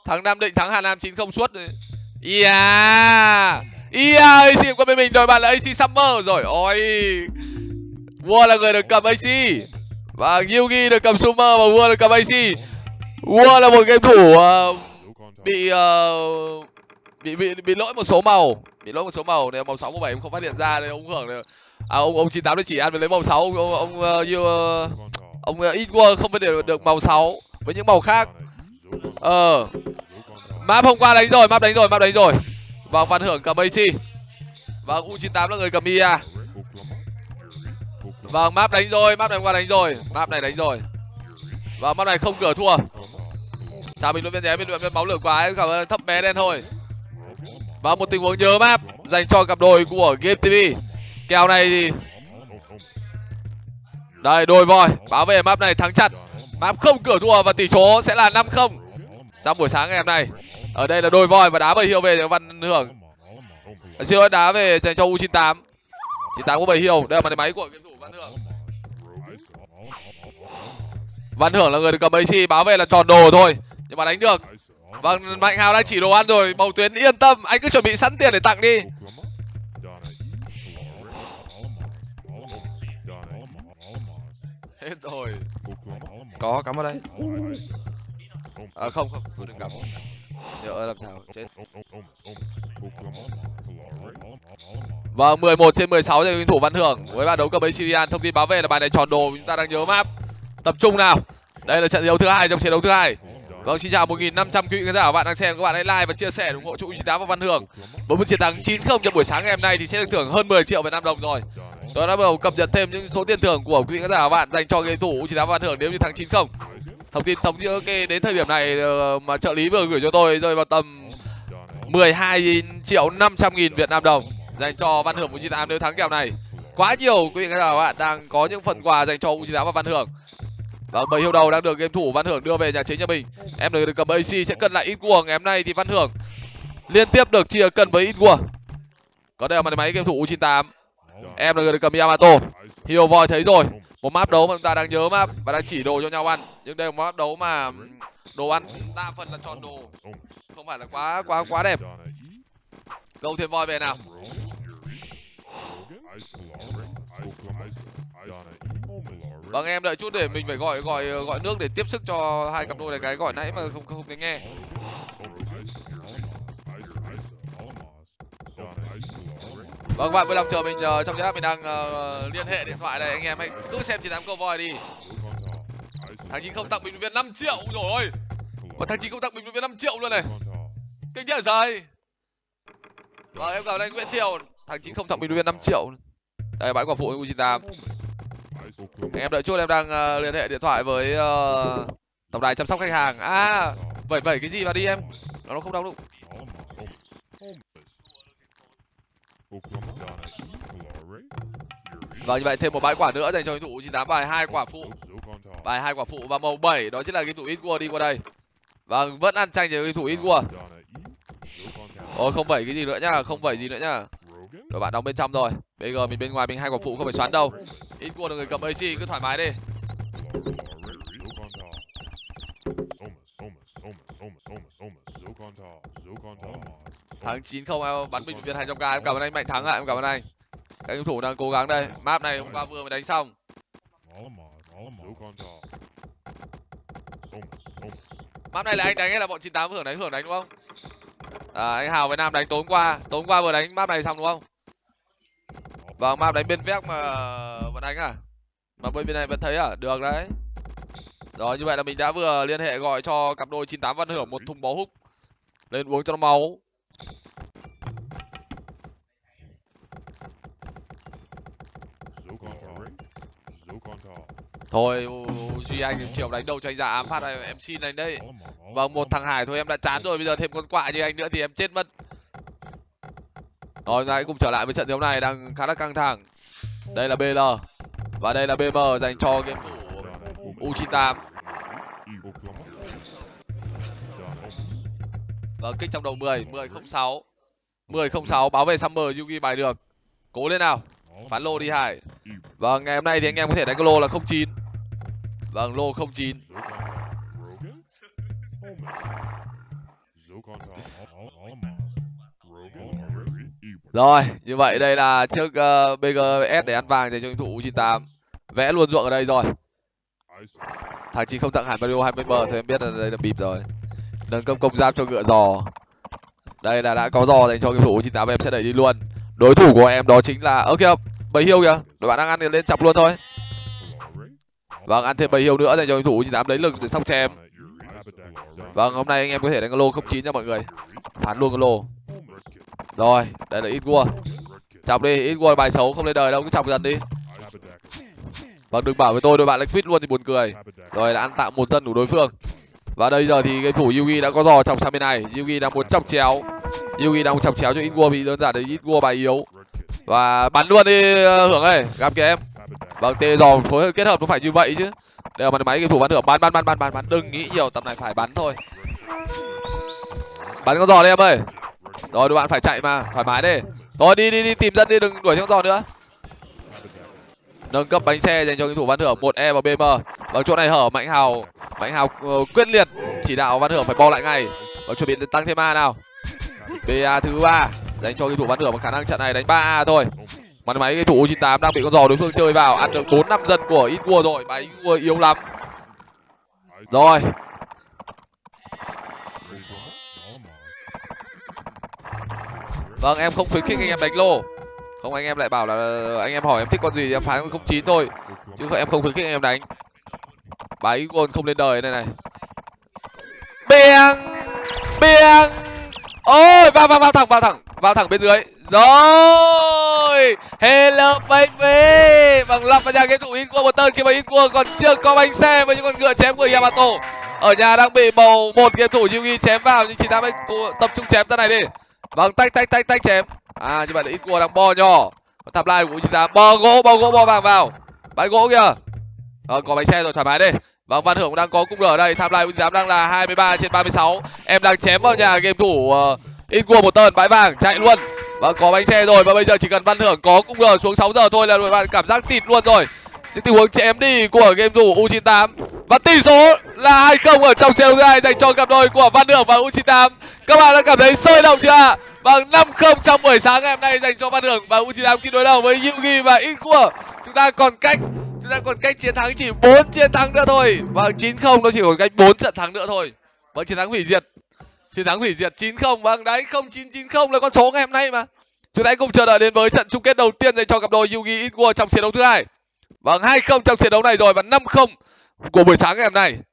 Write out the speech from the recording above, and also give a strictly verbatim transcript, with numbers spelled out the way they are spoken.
Thắng Nam Định, thắng Hà Nam chín không suốt. Yeah. Yeah, a xê qua bên mình rồi, bạn là a xê Summer rồi. Ôi. Vua là người được cầm a xê. Và Yugi được cầm Super và Vua được cầm a xê. Vua là một game thủ uh, bị, uh, bị bị bị lỗi một số màu, bị lỗi một số màu này, màu sáu màu bảy em không phát hiện ra nên ông hưởng được. À, ông ông chín tám chỉ ăn với lấy màu sáu, ông ông ông, uh, ông uh, Igor không phân biệt được màu sáu với những màu khác. Ờ. Map hôm qua đánh rồi, map đánh rồi, map đánh rồi. Và Văn Hưởng cầm a xê. Và u chín tám là người cầm i a. Vâng, map đánh rồi, map này hôm qua đánh rồi, map này đánh rồi. Và map này không cửa thua. Chào bình luận viên nhé, bình luận viên máu lửa quá, em cảm ơn thấp bé đen thôi. Và một tình huống nhớ map dành cho cặp đôi của Game ti vi. Kèo này thì đây, đôi voi báo về map này thắng chặt. Map không cửa thua và tỷ số sẽ là năm không trong buổi sáng ngày hôm nay. Ở đây là đôi voi và đá bầy hiêu về cho Văn Hưởng. À, xin lỗi, đá về dành cho u chín tám. chín tám có bầy hiêu. Đây là màn máy của game thủ Văn Hưởng. Văn Hưởng là người được cầm a xê, báo về là tròn đồ thôi nhưng mà đánh được. Vâng, Mạnh Hào đang chỉ đồ ăn rồi. Bầu Tuyến yên tâm, anh cứ chuẩn bị sẵn tiền để tặng đi. Hết rồi. Có cắm vào đây. À, không không, tôi đừng cắm. Nhớ làm sao chết. Vâng, mười một trên mười sáu cho game thủ Văn Hưởng với bàn đấu cầm a Syrian. Thông tin báo về là bài này tròn đồ, chúng ta đang nhớ map. Tập trung nào. Đây là trận đấu thứ hai trong chiến đấu thứ hai. Vâng, xin chào một nghìn năm trăm quý vị khán giả các bạn đang xem, các bạn hãy like và chia sẻ ủng hộ cho u chín tám và Văn Hưởng. Với một chiến thắng chín không trong buổi sáng ngày hôm nay thì sẽ được thưởng hơn mười triệu Việt Nam đồng rồi. Tôi đã bắt đầu cập nhật thêm những số tiền thưởng của quý vị khán giả các bạn dành cho game thủ u chín tám và Văn Hưởng nếu như thắng chín không. Thông tin thống giữa cái đến thời điểm này mà trợ lý vừa gửi cho tôi rơi vào tầm mười hai triệu năm trăm nghìn Việt Nam đồng dành cho Văn Hưởng u chín tám nếu thắng kèo này. Quá nhiều quý vị khán giả các bạn đang có những phần quà dành cho u chín tám và Văn Hưởng. Và bầy hiêu đầu đang được game thủ Văn Hưởng đưa về nhà chính nhà mình. Em được cầm a xê sẽ cân lại ít vua. Ngày hôm nay thì Văn Hưởng liên tiếp được chia cân với ít vua. Có đây là màn máy game thủ u chín tám. Em là người được cầm Yamato. Hiêu voi thấy rồi. Một map đấu mà chúng ta đang nhớ map và đang chỉ đồ cho nhau ăn. Nhưng đây là một map đấu mà đồ ăn đa phần là tròn đồ, không phải là quá quá quá đẹp. Câu thêm voi về nào. Vâng, em đợi chút để mình phải gọi gọi gọi nước để tiếp sức cho hai cặp đôi này, cái gọi nãy mà không không thấy nghe. Vâng, bạn vui lòng chờ mình uh, trong giây lát mình đang uh, liên hệ điện thoại này, anh em hãy cứ xem chín tám câu voi đi. Thằng chín không tặng bình luận viên năm triệu rồi. Và thằng chín không tặng bình luận viên năm triệu luôn này. Kinh nhở trời. Vâng, em cảm ơn anh Nguyễn Thiều. Thằng chín không tặng bình luận viên năm triệu. Đây bãi quả phụ u chín tám. Anh em đợi chút, em đang uh, liên hệ điện thoại với uh, tổng đài chăm sóc khách hàng. À, vẩy vẩy cái gì vào đi em. Nó không đau đâu. Và như vậy thêm một bãi quả nữa dành cho game thủ u chín tám, bài hai quả phụ. Bài hai quả phụ và màu bảy đó chính là game thủ Itwar đi qua đây. Và vẫn ăn tranh với game thủ Itwar. Ôi không vẩy cái gì nữa nhá, không vẩy gì nữa nhá. Rồi bạn đóng bên trong rồi. Bây giờ mình bên ngoài mình hai quả phụ không phải xoắn đâu. Itwar là người cầm a xê, cứ thoải mái đi. Thắng chín không bắn bình luận viên hai trăm k. Em cảm ơn anh Mạnh Thắng ạ, à. Em cảm ơn anh. Các game thủ đang cố gắng đây. Map này hôm qua vừa mới đánh xong. Map này là anh đánh hay là bọn chín tám Hưởng đánh? Hưởng đánh đúng không? À, anh Hào với Nam đánh tối hôm qua. Tối hôm qua vừa đánh map này xong đúng không? Vâng, map đánh bên vét mà vẫn đánh à? Mà bên này vẫn thấy à? Được đấy. Rồi, như vậy là mình đã vừa liên hệ gọi cho cặp đôi chín tám Văn Hưởng một thùng bó húc. Lên uống cho nó máu. Thôi Duy anh chiều đánh đâu cho anh giả ám phát này, em xin anh đấy. Vâng, một thằng Hải thôi em đã chán rồi, bây giờ thêm con quạ như anh nữa thì em chết mất. Rồi hãy cùng trở lại với trận đấu này đang khá là căng thẳng. Đây là bê lờ và đây là bê em dành cho game thủ u chín tám. Vâng, kích trong đầu mười, mười không sáu. mười không sáu báo về Summer, Yugi bài được. Cố lên nào. Phán lô đi Hải. Vâng, ngày hôm nay thì anh em có thể đánh cái lô là không chín. Vâng, lô không chín. Rồi, như vậy đây là chiếc uh, bê giê ét để ăn vàng dành cho game thủ u chín tám. Vẽ luôn ruộng ở đây rồi. Thằng Chi không tặng hẳn Mario hai mươi m thì em biết là đây là bịp rồi. Nâng cấp công giáp cho ngựa giò. Đây là đã có giò dành cho game thủ u chín tám, em sẽ đẩy đi luôn. Đối thủ của em đó chính là ơ kìa, bầy hiêu kìa. Đội bạn đang ăn thì lên chọc luôn thôi. Vâng, ăn thêm bầy hiêu nữa dành cho game thủ u chín tám lấy lực để xong chém. Vâng, hôm nay anh em có thể đánh lô không chín nha mọi người. Phán luôn cái lô. Rồi, đây là Itwar. Chọc đi, Itwar bài xấu không lên đời đâu, cứ chọc dần đi. Vâng, đừng bảo với tôi đội bạn lại quit luôn thì buồn cười. Rồi đã ăn tạm một dân đủ đối phương. Và đây giờ thì game thủ Yugi đã có giò chọc sang bên này. Yugi đang muốn chọc chéo. Yugi đang muốn chọc chéo cho Itwar vì đơn giản đấy Itwar bài yếu. Và bắn luôn đi Hưởng ơi, gặp kìa em. Vâng, tê giò phối hợp kết hợp nó phải như vậy chứ. Đây là mặt máy game thủ bắn Hưởng, bắn bắn bắn bắn bắn bắn, đừng nghĩ nhiều, tầm này phải bắn thôi. Bắn con giò đi em ơi. Rồi, đội bạn phải chạy mà, thoải mái đi. Thôi đi đi đi tìm dân đi, đừng đuổi theo con giò nữa. Nâng cấp bánh xe dành cho game thủ Văn Hưởng, một e vào bê em. Ở chỗ này hở Mạnh Hào, Mạnh Hào uh, quyết liệt chỉ đạo Văn Hưởng phải bo lại ngay. Và chuẩn bị tăng thêm a nào. bê a thứ ba dành cho game thủ Văn Hưởng, và khả năng trận này đánh ba a thôi. Mặt máy game thủ u chín tám đang bị con giò đối phương chơi vào, ăn được bốn năm dân của Itwar rồi, bài Itwar yếu lắm. Rồi. Vâng, em không khuyến khích anh em đánh lô. Không, anh em lại bảo là anh em hỏi em thích con gì thì em phán con không chín thôi, chứ em không khuyến khích anh em đánh. Bài Itwar không lên đời này này. Beng beng. Ôi, vào vào vào thẳng vào thẳng vào thẳng bên dưới. Rồi, hello baby. Bằng lọc vào nhà game thủ Itwar một tên kia, mà Itwar còn chưa có bánh xe với những con ngựa chém của Yamato. Ở nhà đang bị bầu một game thủ Yugi chém vào, nhưng chín tám ấy tập trung chém ra này đi. Vâng, tách tách tách tách chém. À, như vậy là Itwar đang bo nhỏ. Thập lai của u chín tám, bo gỗ, bo gỗ, bo vàng vào. Bãi gỗ kìa. Ờ, có bánh xe rồi, thoải mái đi. Vâng, Văn Hưởng đang có cung ở đây. Tham lai u chín tám đang là hai mươi ba trên ba mươi sáu. Em đang chém vào nhà game thủ uh, Itwar một tơn, bãi vàng, chạy luôn. Vâng, có bánh xe rồi, và bây giờ chỉ cần Văn Hưởng có cung R xuống sáu giờ thôi là đội bạn cảm giác tịt luôn rồi. Cái tình huống chém đi của game thủ u chín tám. Và tỷ số là hai không ở trong trận đấu thứ hai dành cho cặp đôi của Văn Hưởng và u chín tám. Các bạn đã cảm thấy sôi động chưa ạ? Bằng năm không trong buổi sáng ngày hôm nay dành cho Văn Hưởng và u chín tám khi đối đầu với Yugi và Itwar. Chúng ta còn cách chúng ta còn cách chiến thắng chỉ bốn chiến thắng nữa thôi. Và chín không nó chỉ còn cách bốn trận thắng nữa thôi. Vâng, chiến thắng hủy diệt. Chiến thắng hủy diệt chín không. Vâng, đấy, không chín chín không là con số ngày hôm nay mà. Chúng ta hãy cùng chờ đợi đến với trận chung kết đầu tiên dành cho cặp đôi Yugi Itwar trong chiến đấu thứ hai. Vâng, hai không trong chiến đấu này rồi, và năm không của buổi sáng ngày hôm nay.